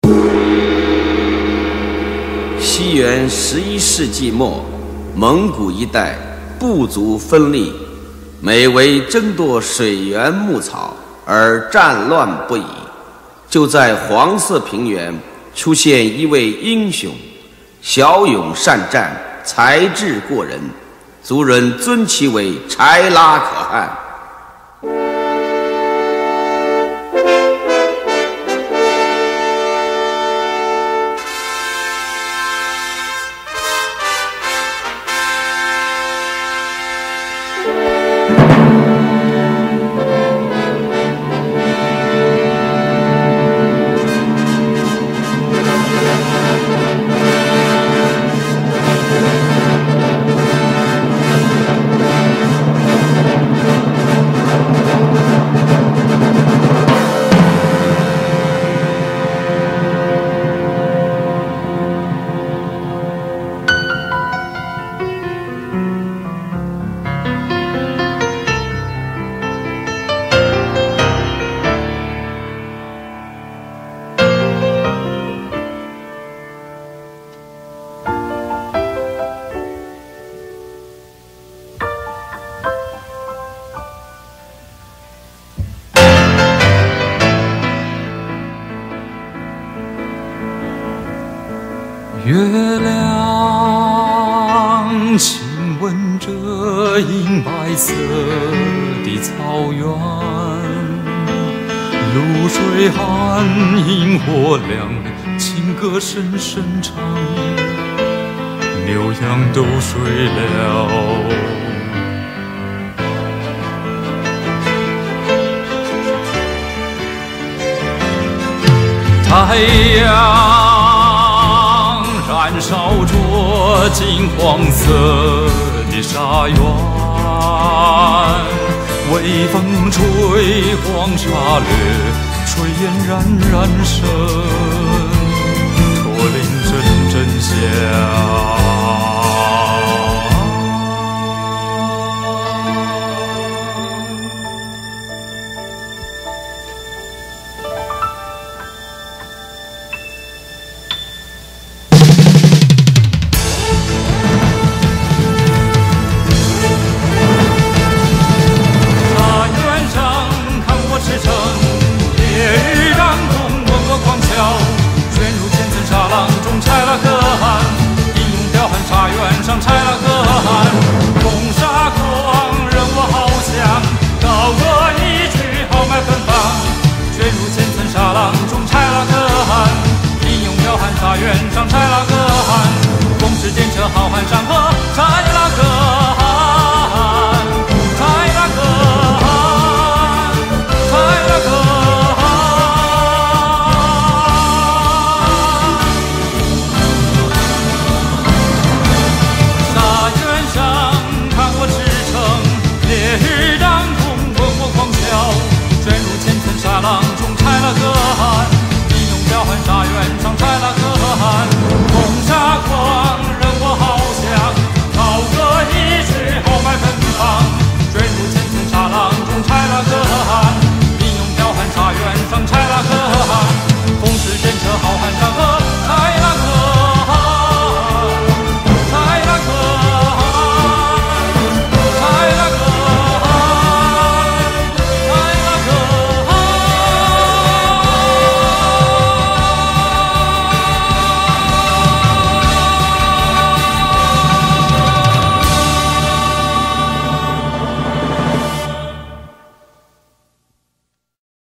西元11世纪末，蒙古一带部族分立，每为争夺水源牧草而战乱不已。就在黄色平原出现一位英雄，骁勇善战，才智过人，族人尊其为柴拉可汗。 月亮亲吻着银白色的草原，露水寒，萤火亮，情歌声声唱，牛羊都睡了，太阳燃烧着金黄色的沙原，微风吹黄沙掠，炊烟冉冉升，驼铃阵阵响。